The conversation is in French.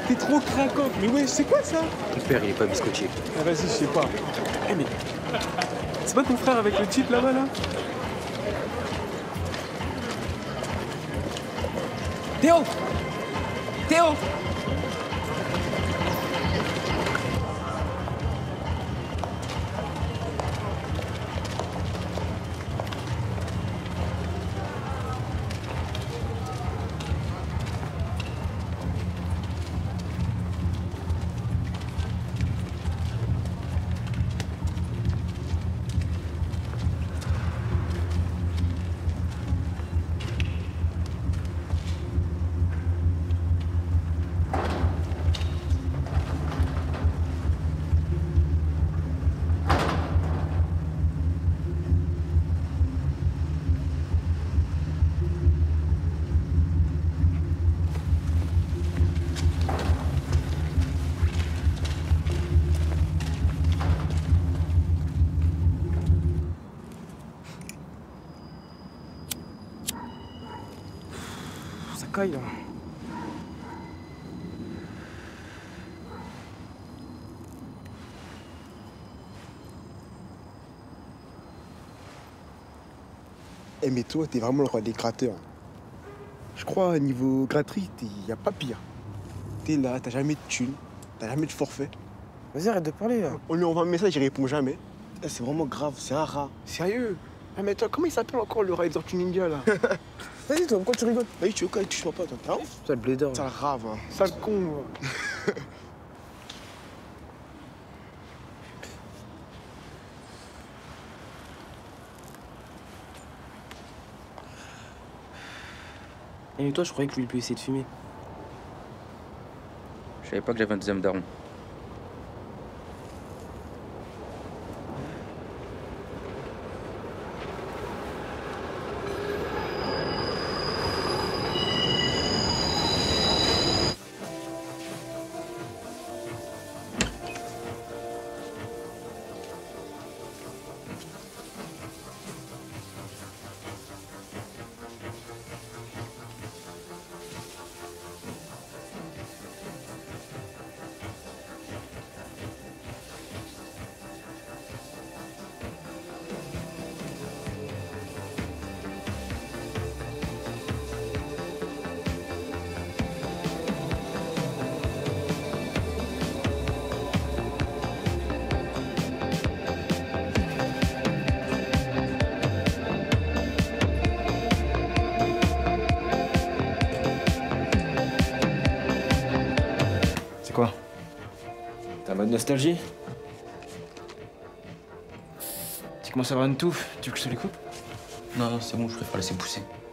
T'es trop craquant. Mais ouais, c'est quoi ça? Ton père, il est pas biscotier. Ah, vas-y, je sais pas. Eh, mais. C'est pas ton frère avec le type là-bas, là? Théo! Théo! Ça caille là. Eh mais toi, t'es vraiment le roi des gratteurs. Je crois, niveau gratterie, y a pas pire. T'es là, t'as jamais de thunes, t'as jamais de forfait. Vas-y, arrête de parler là. On lui envoie un message, il répond jamais. Eh, c'est vraiment grave, c'est un rat. Sérieux? Ah mais toi, comment il s'appelle encore le rat des Tortues Ninja là? Vas-y, toi, pourquoi tu rigoles? Vas-y, tu veux quoi? Touche-moi pas, toi. Hein? Sale blédard. Sale rave, hein. Sale con, va. Et toi, je croyais que lui, il peut essayer de fumer. Je savais pas que j'avais un deuxième daron. Quoi? T'as un mode nostalgie? Tu commences à avoir une touffe, tu veux que je te les coupe? Non, c'est bon, je préfère laisser pousser.